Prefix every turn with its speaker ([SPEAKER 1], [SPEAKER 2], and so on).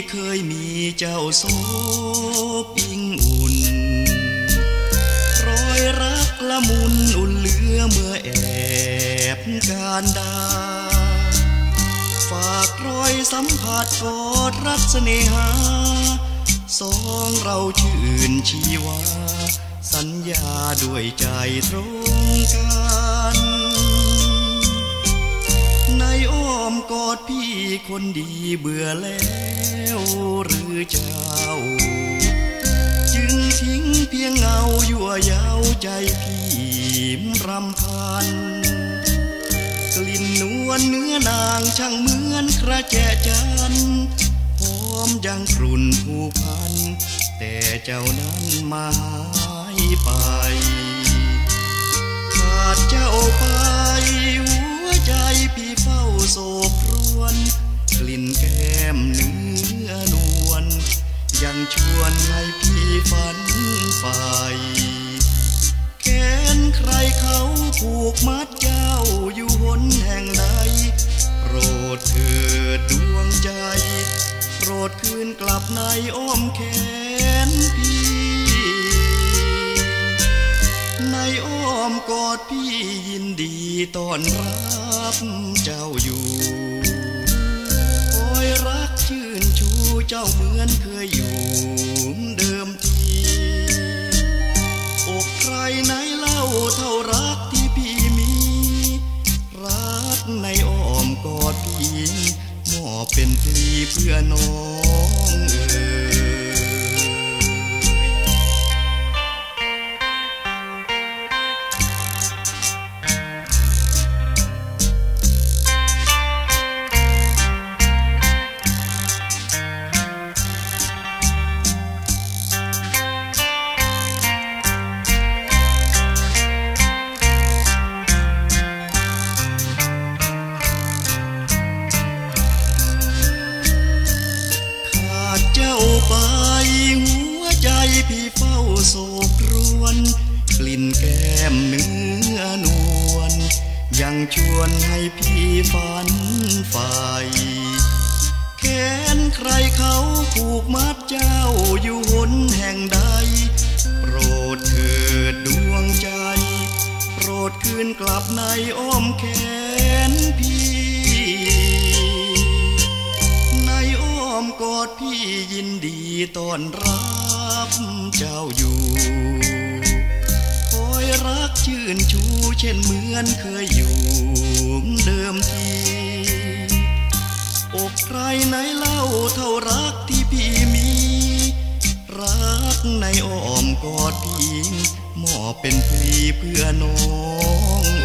[SPEAKER 1] เคยมีเจ้าโซปิงอุ่นรอยรักละมุนอุ่นเหลือเมื่อแอบการดาฝากรอยสัมผัสกอดรักเสน่หาสองเราชื่นชีวาสัญญาด้วยใจตรงกันในอ้อมกอดพี่คนดีเบื่อแล้วหรือเจ้าจึงทิ้งเพียงเงายั่วเย้าใจพี่รำพันกลิ่นนวลเนื้อนางช่างเหมือนกระแจจันหอมยังกรุ่นผูกพันแต่เจ้านั้นมาหายไปขาดเจ้าไปหัวใจพี่เฝ้าโศกครวญกลิ่นแก้มเนื้อนวลยังชวนให้พี่ฝันใฝ่แขนใครเขาผูกมัดเจ้าอยู่หนแห่งใดโปรดเถิดดวงใจโปรดคืนกลับในอ้อมแขนพี่ในอ้อมกอดพี่ยินดีต้อนรับเจ้าอยู่คอยรักชื่นชูเจ้าเหมือนเคยอยู่เดิมทีอกใครไหนเล่าเท่ารักที่พี่มีรักในอ้อมกอดพี่มอบเป็นปลีเพื่อน้องไปหัวใจพี่เฝ้าโศกรวนกลิ่นแก้มเนื้อนวลยังชวนให้พี่ฝันใฝ่แขนใครเขาผูกมัดเจ้าอยู่หนแห่งใดโปรดเถิดดวงใจโปรดคืนกลับในอ้อมแขนพี่อ้อมกอดพี่ยินดีต้อนรับเจ้าอยู่คอยรักชื่นชูเช่นเหมือนเคยอยู่เดิมทีอกใครไหนเล่าเท่ารักที่พี่มีรักในอ้อมกอดพี่มอบเป็นปลีเพื่อน้อง